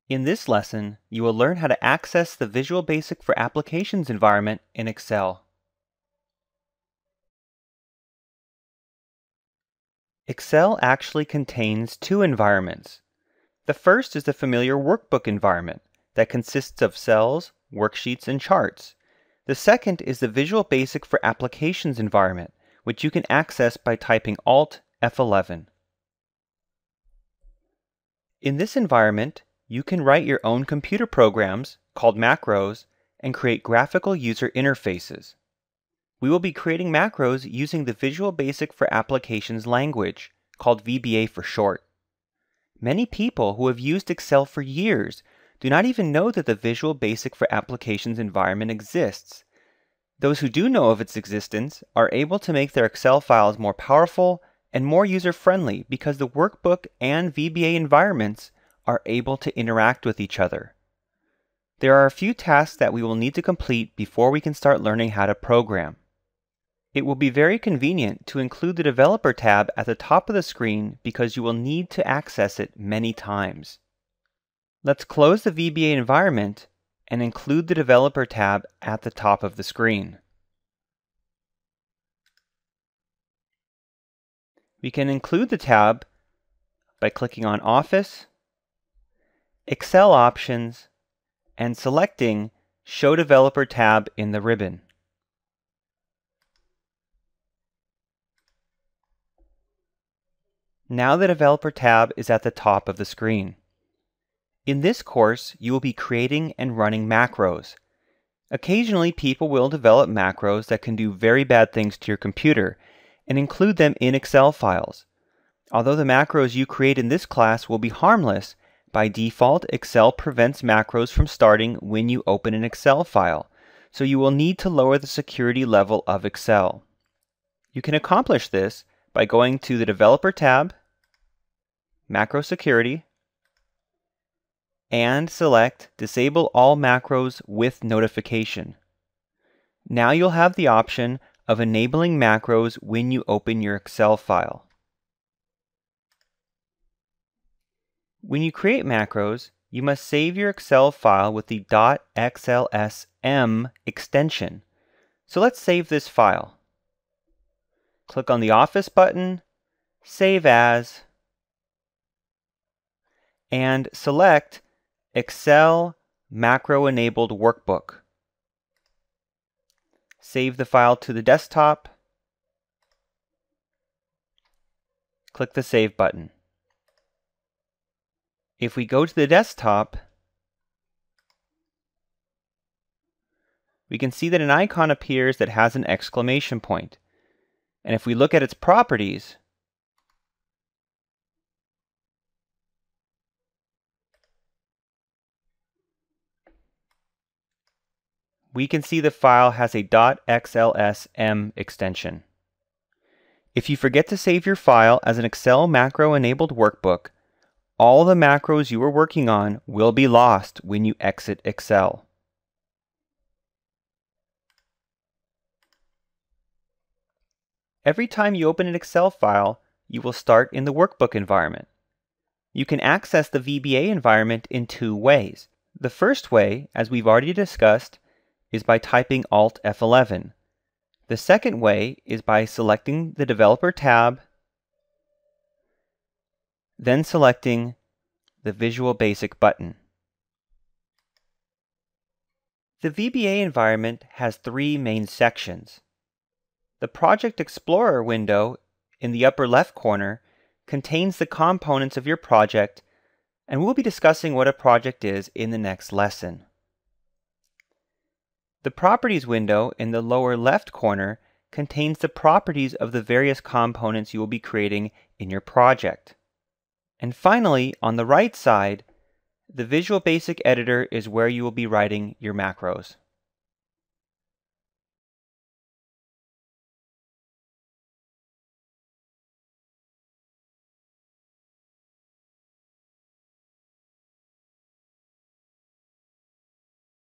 In this lesson, you will learn how to access the Visual Basic for Applications environment in Excel. Excel actually contains two environments. The first is the familiar workbook environment that consists of cells, worksheets, and charts. The second is the Visual Basic for Applications environment, which you can access by typing Alt F11. In this environment, you can write your own computer programs, called macros, and create graphical user interfaces. We will be creating macros using the Visual Basic for Applications language, called VBA for short. Many people who have used Excel for years do not even know that the Visual Basic for Applications environment exists. Those who do know of its existence are able to make their Excel files more powerful and more user-friendly because the workbook and VBA environments are able to interact with each other. There are a few tasks that we will need to complete before we can start learning how to program. It will be very convenient to include the Developer tab at the top of the screen because you will need to access it many times. Let's close the VBA environment and include the Developer tab at the top of the screen. We can include the tab by clicking on Office, Excel Options, and selecting Show Developer tab in the ribbon. Now the Developer tab is at the top of the screen. In this course, you will be creating and running macros. Occasionally, people will develop macros that can do very bad things to your computer and include them in Excel files. Although the macros you create in this class will be harmless, by default, Excel prevents macros from starting when you open an Excel file, so you will need to lower the security level of Excel. You can accomplish this by going to the Developer tab, Macro Security, and select Disable All Macros with Notification. Now you'll have the option of enabling macros when you open your Excel file. When you create macros, you must save your Excel file with the .xlsm extension. So let's save this file. Click on the Office button, Save As, and select Excel Macro Enabled Workbook. Save the file to the desktop. Click the Save button. If we go to the desktop, we can see that an icon appears that has an exclamation point. And if we look at its properties, we can see the file has a .xlsm extension. If you forget to save your file as an Excel macro-enabled workbook, all the macros you were working on will be lost when you exit Excel. Every time you open an Excel file, you will start in the workbook environment. You can access the VBA environment in two ways. The first way, as we've already discussed, is by typing Alt F11. The second way is by selecting the Developer tab, then selecting the Visual Basic button. The VBA environment has three main sections. The Project Explorer window in the upper left corner contains the components of your project, and we'll be discussing what a project is in the next lesson. The Properties window in the lower left corner contains the properties of the various components you will be creating in your project. And finally, on the right side, the Visual Basic editor is where you will be writing your macros.